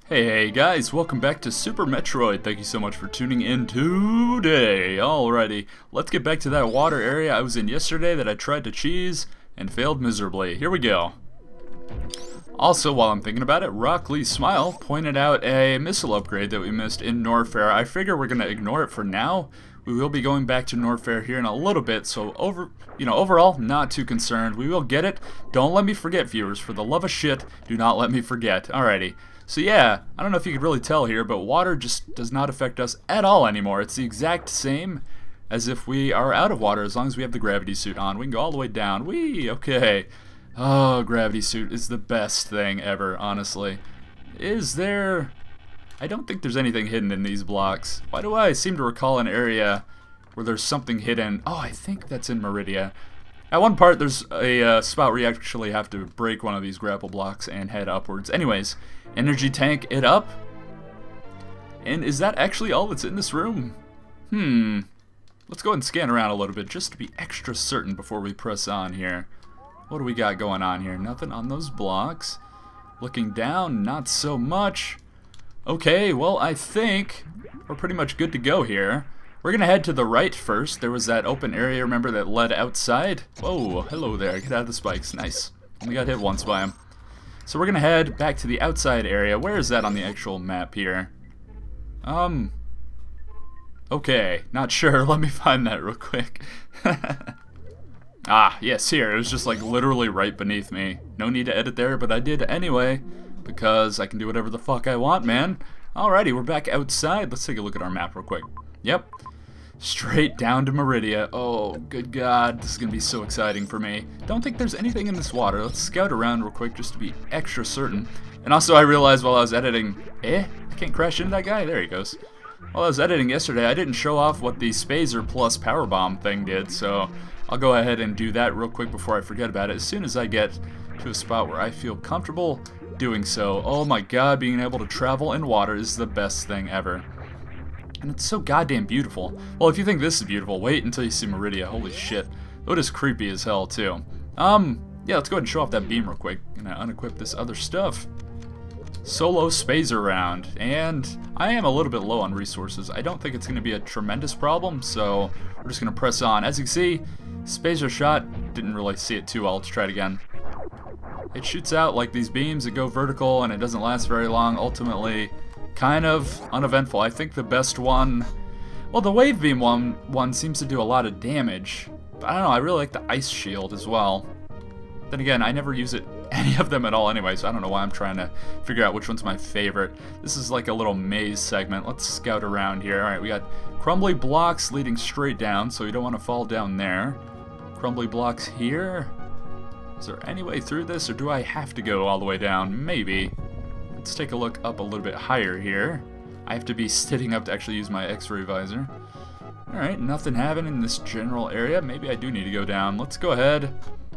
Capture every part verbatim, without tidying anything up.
Hey, hey guys, welcome back to Super Metroid. Thank you so much for tuning in today. Alrighty, let's get back to that water area I was in yesterday that I tried to cheese and failed miserably. Here we go. Also, while I'm thinking about it, Rock Lee Smile pointed out a missile upgrade that we missed in Norfair. I figure we're gonna ignore it for now. We will be going back to Norfair here in a little bit, so over, you know, overall, not too concerned. We will get it. Don't let me forget, viewers. For the love of shit, do not let me forget. Alrighty. So yeah, I don't know if you could really tell here, but water just does not affect us at all anymore. It's the exact same as if we are out of water, as long as we have the gravity suit on. We can go all the way down. Whee! Okay. Oh, gravity suit is the best thing ever, honestly. Is there... I don't think there's anything hidden in these blocks. Why do I seem to recall an area where there's something hidden? Oh, I think that's in Meridia. At one part, there's a uh, spot where you actually have to break one of these grapple blocks and head upwards. Anyways, energy tank it up. And is that actually all that's in this room? Hmm. Let's go ahead and scan around a little bit just to be extra certain before we press on here. What do we got going on here? Nothing on those blocks. Looking down, not so much. Okay, well, I think we're pretty much good to go here. We're gonna head to the right first. There was that open area, remember, that led outside? Whoa, hello there. Get out of the spikes. Nice. Only got hit once by him. So we're gonna head back to the outside area. Where is that on the actual map here? Um... Okay, not sure. Let me find that real quick. Ah, yes, here. It was just like literally right beneath me. No need to edit there, but I did anyway, because I can do whatever the fuck I want, man. Alrighty, we're back outside. Let's take a look at our map real quick. Yep. Straight down to Meridia. Oh, good God. This is going to be so exciting for me. Don't think there's anything in this water. Let's scout around real quick just to be extra certain. And also, I realized while I was editing... Eh? I can't crash into that guy? There he goes. While I was editing yesterday, I didn't show off what the Spazer plus power bomb thing did, so I'll go ahead and do that real quick before I forget about it as soon as I get to a spot where I feel comfortable doing so. Oh my God, being able to travel in water is the best thing ever. And it's so goddamn beautiful. Well, if you think this is beautiful, wait until you see Meridia. Holy shit. That is creepy as hell, too. Um, yeah, let's go ahead and show off that beam real quick. Gonna unequip this other stuff. Solo Spazer round. And I am a little bit low on resources. I don't think it's gonna be a tremendous problem, so we're just gonna press on. As you can see, Spazer shot. Didn't really see it too well. Let's try it again. It shoots out like these beams that go vertical, and it doesn't last very long. Ultimately, kind of uneventful. I think the best one, well, the wave beam one one seems to do a lot of damage. But I don't know, I really like the ice shield as well. Then again, I never use it any of them at all anyway, so I don't know why I'm trying to figure out which one's my favorite. This is like a little maze segment. Let's scout around here. Alright, we got crumbly blocks leading straight down, so you don't want to fall down there. Crumbly blocks here. Is there any way through this, or do I have to go all the way down? Maybe. Let's take a look up a little bit higher here. I have to be sitting up to actually use my x-ray visor. Alright, nothing happening in this general area. Maybe I do need to go down. Let's go ahead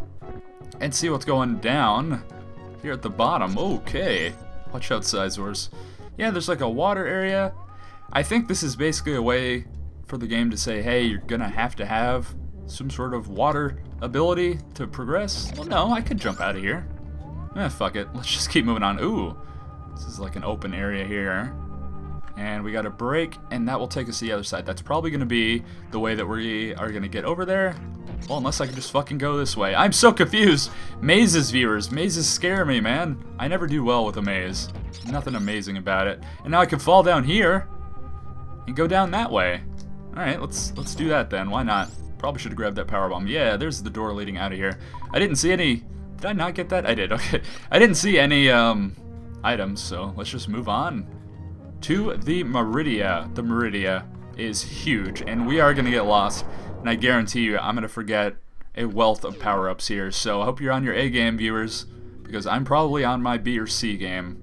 and see what's going down here at the bottom. Okay. Watch out, Sizors. Yeah, there's like a water area. I think this is basically a way for the game to say, hey, you're gonna have to have some sort of water ability to progress. Well, no, I could jump out of here. Eh, fuck it. Let's just keep moving on. Ooh. This is like an open area here. And we got a break, and that will take us to the other side. That's probably going to be the way that we are going to get over there. Well, unless I can just fucking go this way. I'm so confused. Mazes, viewers. Mazes scare me, man. I never do well with a maze. Nothing amazing about it. And now I can fall down here and go down that way. Alright, let's let's do that then. Why not? Probably should have grabbed that power bomb. Yeah, there's the door leading out of here. I didn't see any... Did I not get that? I did. Okay. I didn't see any um, items, so let's just move on to the Meridia. The Meridia is huge, and we are going to get lost, and I guarantee you I'm going to forget a wealth of power-ups here, so I hope you're on your A game, viewers, because I'm probably on my B or C game.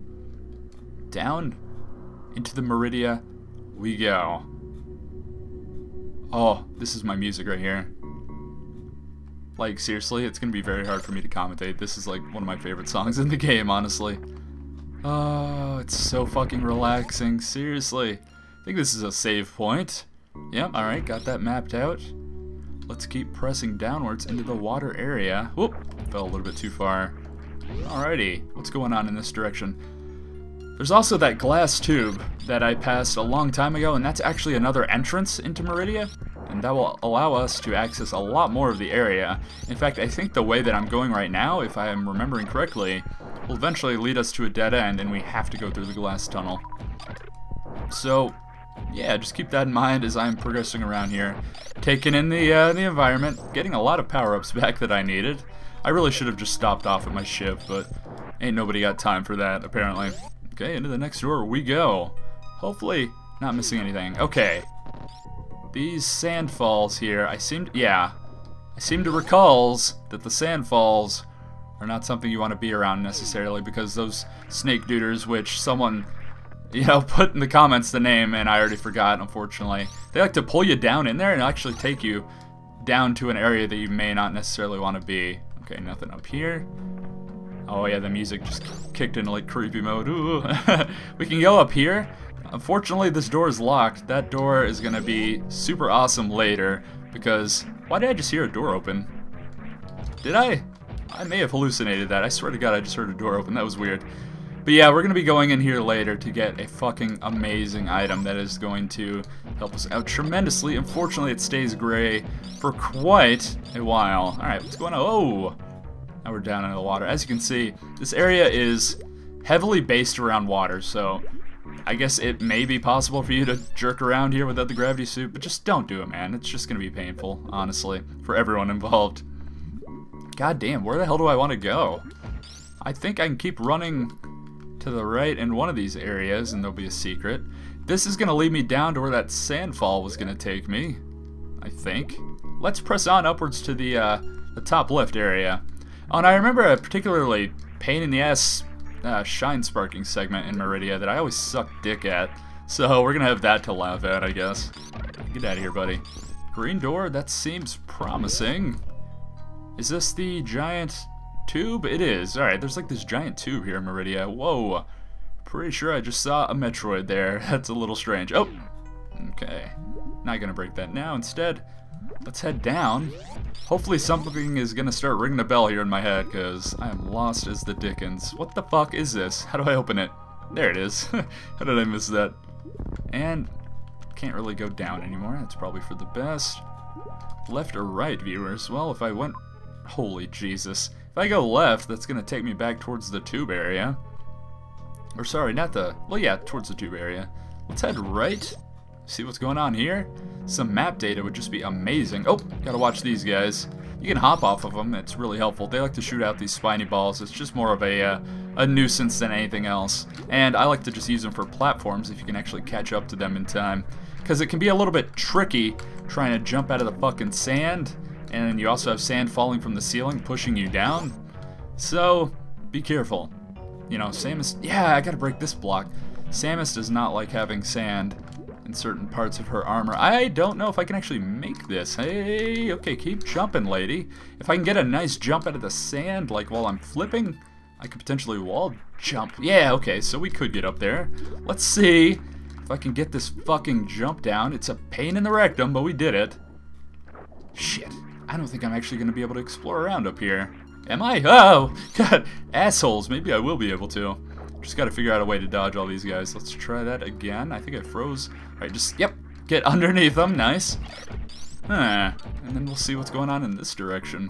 Down into the Meridia we go. Oh, this is my music right here. Like, seriously, it's going to be very hard for me to commentate. This is like one of my favorite songs in the game, honestly. Oh, it's so fucking relaxing. Seriously. I think this is a save point. Yep, alright, got that mapped out. Let's keep pressing downwards into the water area. Whoop, fell a little bit too far. Alrighty, what's going on in this direction? There's also that glass tube that I passed a long time ago, and that's actually another entrance into Meridia, and that will allow us to access a lot more of the area. In fact, I think the way that I'm going right now, if I am remembering correctly, will eventually lead us to a dead end, and we have to go through the glass tunnel. So, yeah, just keep that in mind as I'm progressing around here, taking in the, uh, the environment, getting a lot of power-ups back that I needed. I really should have just stopped off at my ship, but ain't nobody got time for that, apparently. Okay, into the next door we go. Hopefully not missing anything. Okay. These sand falls here, I seem to, yeah. I seem to recalls that the sand falls are not something you want to be around necessarily, because those snake duders, which someone, you know, put in the comments the name and I already forgot, unfortunately. They like to pull you down in there and actually take you down to an area that you may not necessarily want to be. Okay, nothing up here. Oh yeah, the music just kicked into like creepy mode. Ooh. We can go up here. Unfortunately, this door is locked. That door is gonna be super awesome later, because why did I just hear a door open? Did I? I may have hallucinated that. I swear to God, I just heard a door open. That was weird. But yeah, we're gonna be going in here later to get a fucking amazing item that is going to help us out tremendously. Unfortunately, it stays gray for quite a while. All right, what's going on? Oh. Now we're down into the water. As you can see, this area is heavily based around water, so I guess it may be possible for you to jerk around here without the gravity suit, but just don't do it, man. It's just going to be painful, honestly, for everyone involved. God damn, where the hell do I want to go? I think I can keep running to the right in one of these areas, and there'll be a secret. This is going to lead me down to where that sandfall was going to take me, I think. Let's press on upwards to the, uh, the top left area. Oh, and I remember a particularly pain-in-the-ass uh, shine sparking segment in Meridia that I always suck dick at. So we're going to have that to laugh at, I guess. Get out of here, buddy. Green door, that seems promising. Is this the giant tube? It is. Alright, there's like this giant tube here in Meridia. Whoa. Pretty sure I just saw a Metroid there. That's a little strange. Oh! Okay. Not gonna break that now. Instead, let's head down. Hopefully something is gonna start ringing a bell here in my head, because I am lost as the dickens. What the fuck is this? How do I open it? There it is. How did I miss that? And can't really go down anymore. That's probably for the best. Left or right, viewers? Well, if I went... Holy Jesus. If I go left, that's gonna take me back towards the tube area. Or sorry, not the... Well, yeah, towards the tube area. Let's head right. See what's going on here. Some map data would just be amazing. Oh, gotta watch these guys. You can hop off of them. It's really helpful. They like to shoot out these spiny balls. It's just more of a uh, a nuisance than anything else. And I like to just use them for platforms if you can actually catch up to them in time, because it can be a little bit tricky trying to jump out of the fucking sand, and you also have sand falling from the ceiling pushing you down. So be careful. You know, Samus. Yeah, I gotta break this block. Samus does not like having sand in certain parts of her armor. I don't know if I can actually make this. Hey, okay, keep jumping, lady. If I can get a nice jump out of the sand, like while I'm flipping, I could potentially wall jump. Yeah, okay, so we could get up there. Let's see if I can get this fucking jump down. It's a pain in the rectum, but we did it. Shit, I don't think I'm actually going to be able to explore around up here. Am I? Oh, God, assholes. Maybe I will be able to. Just got to figure out a way to dodge all these guys. Let's try that again. I think I froze. Alright, just, yep, get underneath them. Nice. Huh. And then we'll see what's going on in this direction.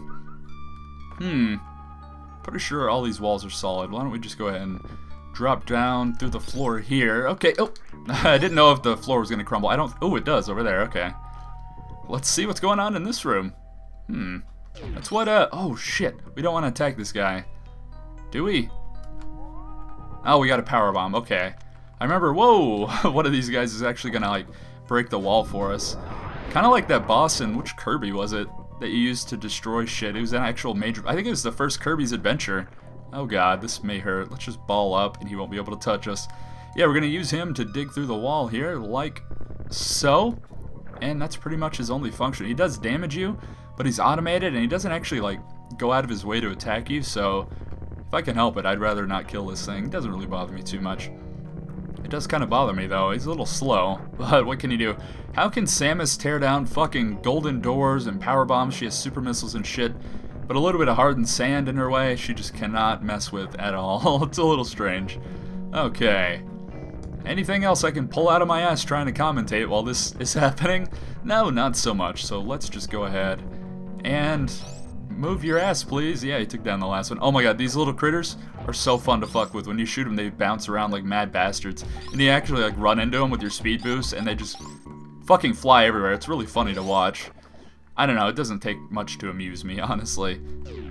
Hmm. Pretty sure all these walls are solid. Why don't we just go ahead and drop down through the floor here. Okay, oh. I didn't know if the floor was going to crumble. I don't, oh, it does over there. Okay. Let's see what's going on in this room. Hmm. That's what, uh, oh, shit. We don't want to attack this guy. Do we? Oh, we got a power bomb. Okay. I remember, whoa, one of these guys is actually gonna, like, break the wall for us. Kind of like that boss in, which Kirby was it, that you used to destroy shit. It was an actual major, I think it was the first Kirby's Adventure. Oh god, this may hurt. Let's just ball up and he won't be able to touch us. Yeah, we're gonna use him to dig through the wall here, like so. And that's pretty much his only function. He does damage you, but he's automated and he doesn't actually, like, go out of his way to attack you, so if I can help it, I'd rather not kill this thing. It doesn't really bother me too much. It does kind of bother me, though. He's a little slow, but what can you do? How can Samus tear down fucking golden doors and power bombs? She has super missiles and shit, but a little bit of hardened sand in her way, she just cannot mess with at all. It's a little strange. Okay. Anything else I can pull out of my ass trying to commentate while this is happening? No, not so much. So let's just go ahead and move your ass, please. Yeah, he took down the last one. Oh my god, these little critters are so fun to fuck with. When you shoot them, they bounce around like mad bastards. And you actually like run into them with your speed boost, and they just fucking fly everywhere. It's really funny to watch. I don't know, it doesn't take much to amuse me, honestly.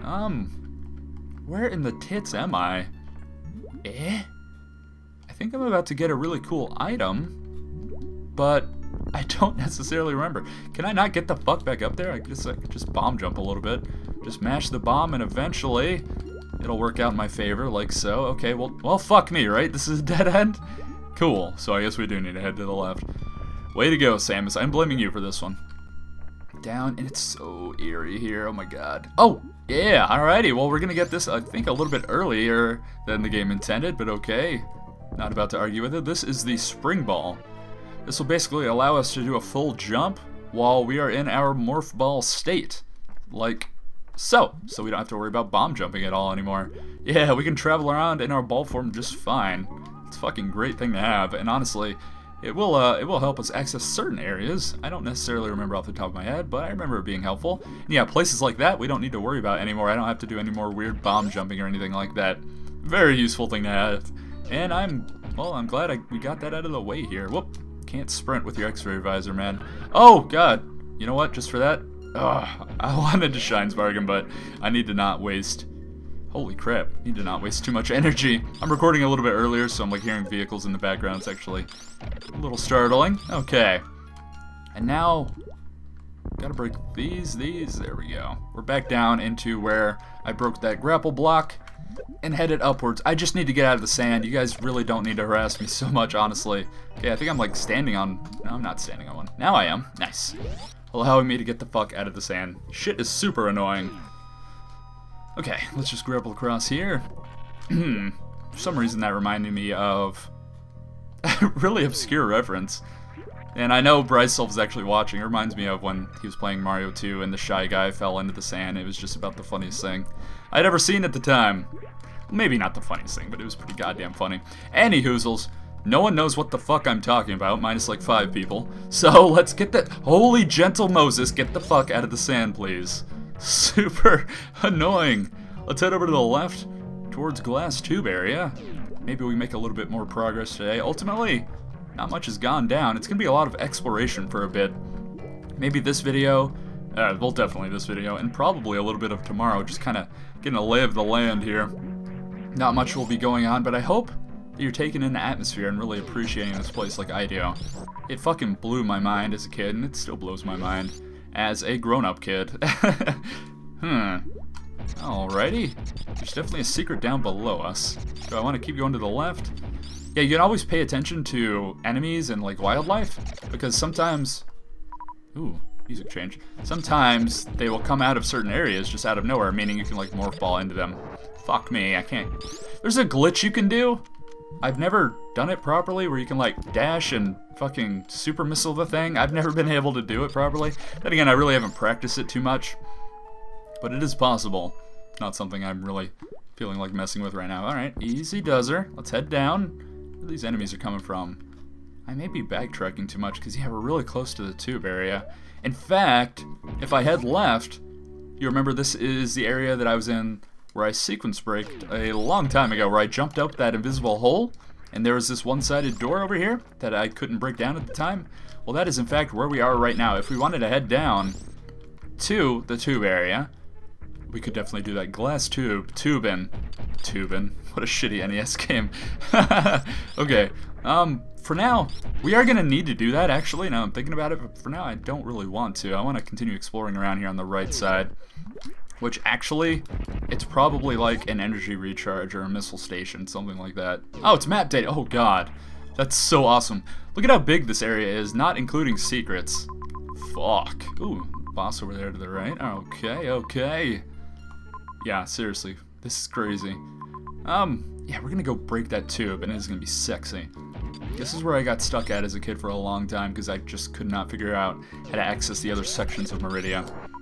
Um, where in the tits am I? Eh? I think I'm about to get a really cool item, but I don't necessarily remember. Can I not get the fuck back up there? I guess I could just bomb jump a little bit. Just mash the bomb and eventually it'll work out in my favor, like so. Okay, well, well, fuck me, right? This is a dead end? Cool, so I guess we do need to head to the left. Way to go, Samus. I'm blaming you for this one. Down, and it's so eerie here, oh my god. Oh, yeah, alrighty, well, we're gonna get this, I think, a little bit earlier than the game intended, but okay. Not about to argue with it. This is the spring ball. This will basically allow us to do a full jump while we are in our morph ball state. Like so. So we don't have to worry about bomb jumping at all anymore. Yeah, we can travel around in our ball form just fine. It's a fucking great thing to have, and honestly, it will uh, it will help us access certain areas. I don't necessarily remember off the top of my head, but I remember it being helpful. And yeah, places like that we don't need to worry about anymore. I don't have to do any more weird bomb jumping or anything like that. Very useful thing to have. And I'm, well, I'm glad I, we got that out of the way here. Whoop. Can't sprint with your X-ray visor, man. Oh, God. You know what? Just for that? Ugh. I wanted to Shine's Bargain, but I need to not waste... Holy crap. Need to not waste too much energy. I'm recording a little bit earlier, so I'm, like, hearing vehicles in the background. It's actually a little startling. Okay. And now... Gotta break these, these. There we go. We're back down into where I broke that grapple block and headed upwards. I just need to get out of the sand. You guys really don't need to harass me so much, honestly. Okay, I think I'm like standing on... No, I'm not standing on one. Now I am. Nice. Allowing me to get the fuck out of the sand. Shit is super annoying. Okay, let's just grapple across here. For some reason that reminded me of a really obscure reference. And I know Bryce is actually watching. It reminds me of when he was playing Mario two and the Shy Guy fell into the sand. It was just about the funniest thing I'd ever seen at the time. Maybe not the funniest thing, but it was pretty goddamn funny. Anyhoozles, no one knows what the fuck I'm talking about, minus like five people. So let's get that. Holy gentle Moses, get the fuck out of the sand, please. Super annoying. Let's head over to the left towards Glass Tube area. Maybe we make a little bit more progress today. Ultimately, not much has gone down. It's gonna be a lot of exploration for a bit. Maybe this video, uh, well, definitely this video, and probably a little bit of tomorrow, just kind of getting a lay of the land here. Not much will be going on, but I hope that you're taking in the atmosphere and really appreciating this place like I do. It fucking blew my mind as a kid, and it still blows my mind as a grown-up kid. hmm. Alrighty. There's definitely a secret down below us. Do I want to keep going to the left? Yeah, you can always pay attention to enemies and like wildlife, because sometimes... Ooh, music change. Sometimes they will come out of certain areas just out of nowhere, meaning you can like morph ball into them. Fuck me, I can't... There's a glitch you can do? I've never done it properly, where you can like dash and fucking super missile the thing. I've never been able to do it properly. Then again, I really haven't practiced it too much. But it is possible. It's not something I'm really feeling like messing with right now. Alright, easy does her. Let's head down. Where these enemies are coming from. I may be backtracking too much, because yeah, we're really close to the tube area. In fact, if I head left, you remember this is the area that I was in where I sequence braked a long time ago, where I jumped up that invisible hole, and there was this one-sided door over here that I couldn't break down at the time. Well, that is in fact where we are right now. If we wanted to head down to the tube area, we could definitely do that. Glass tube, tubin, tubin. What a shitty N E S game. Okay, um, for now, we are gonna need to do that actually, now I'm thinking about it, but for now I don't really want to. I want to continue exploring around here on the right side. Which actually, it's probably like an energy recharge or a missile station, something like that. Oh, it's map data. Oh god. That's so awesome. Look at how big this area is, not including secrets. Fuck. Ooh, boss over there to the right. Okay, okay. Yeah, seriously. This is crazy. Um, yeah, we're gonna go break that tube, and it's gonna be sexy. This is where I got stuck at as a kid for a long time, because I just could not figure out how to access the other sections of Meridia.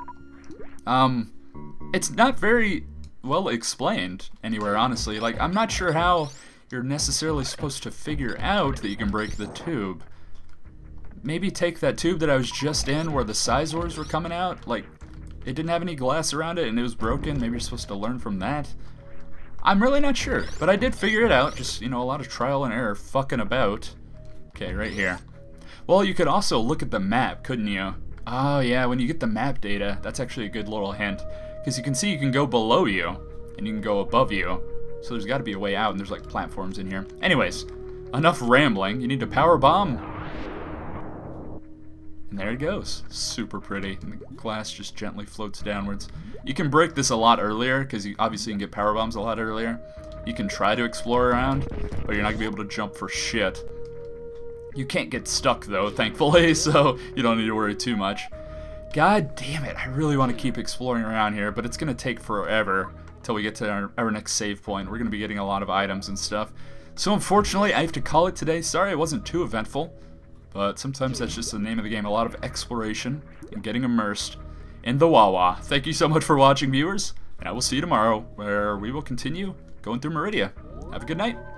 Um... It's not very well explained anywhere, honestly. Like, I'm not sure how you're necessarily supposed to figure out that you can break the tube. Maybe take that tube that I was just in where the Sizors were coming out, like, it didn't have any glass around it and it was broken. Maybe you're supposed to learn from that. I'm really not sure, but I did figure it out. Just, you know, a lot of trial and error fucking about. Okay, right here. Well, you could also look at the map, couldn't you? Oh, yeah, when you get the map data, that's actually a good little hint. Because you can see you can go below you, and you can go above you. So there's got to be a way out, and there's, like, platforms in here. Anyways, enough rambling. You need to power bomb. And there it goes. Super pretty. And the glass just gently floats downwards. You can break this a lot earlier, because you obviously can get power bombs a lot earlier. You can try to explore around, but you're not going to be able to jump for shit. You can't get stuck, though, thankfully, so you don't need to worry too much. God damn it, I really want to keep exploring around here, but it's going to take forever until we get to our, our next save point. We're going to be getting a lot of items and stuff. So unfortunately, I have to call it today. Sorry it wasn't too eventful, but sometimes that's just the name of the game. A lot of exploration and getting immersed in the Wawa. Thank you so much for watching, viewers, and I will see you tomorrow, where we will continue going through Meridia. Have a good night.